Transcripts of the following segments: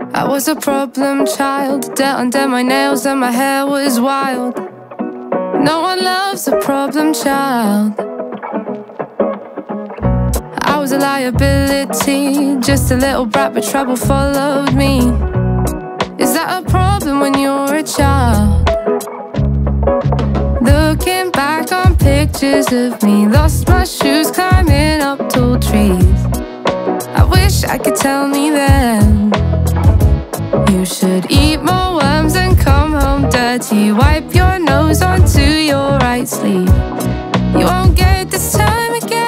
I was a problem child, dealt under my nails and my hair was wild. No one loves a problem child. I was a liability, just a little brat, but trouble followed me. Is that a problem when you're a child? Looking back on pictures of me, lost my shoes climbing up tall trees. I wish I could tell me then, you should eat more worms and come home dirty. Wipe your nose onto your right sleeve. You won't get it this time again.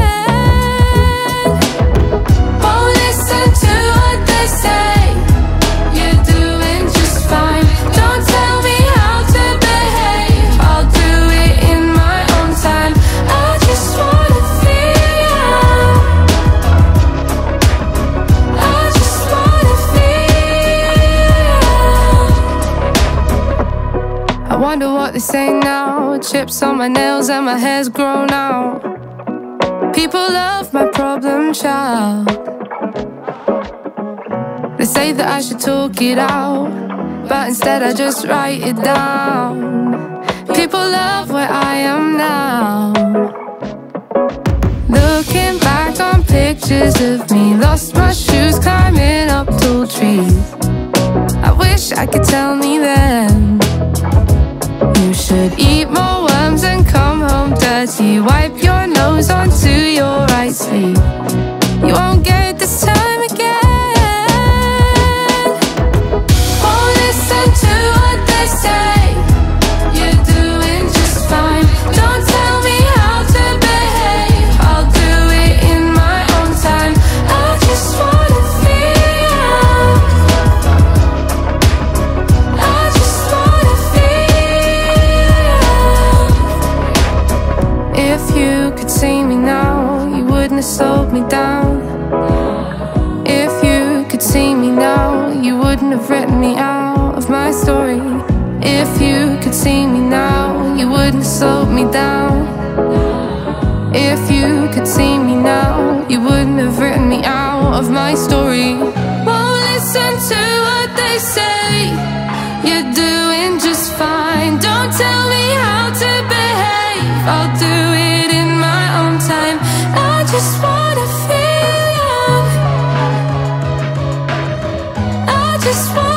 Won't listen to what they say. You're doing just fine. Don't tell me how to behave. I'll do it in my own time. I just wanna feel you. I just wanna feel you. I wonder what they say now. Chips on my nails and my hair's grown out. People love my problem child. They say that I should talk it out, but instead I just write it down. People love where I am now. Looking back on pictures of me, lost my shoes climbing up tall trees. I wish I could tell me then, you should eat more worms and come home dirty. Wipe your nose onto your right sleeve. You won't get it this time again. Won't listen to what they say. You're doing just fine. Don't tell me how to behave. I'll do it in my own time. I just wanna feel you. I just wanna feel you. If you could see me now, you wouldn't have slowed me down. If you could see me now, you wouldn't have written me out of my story. If you could see me now, you wouldn't have slowed me down. If you could see me now, you wouldn't have written me out of my story. Won't listen to what they say. You're doing just fine. Don't tell me how to behave. I'll do it in my own time. I just wanna feel you. I just wanna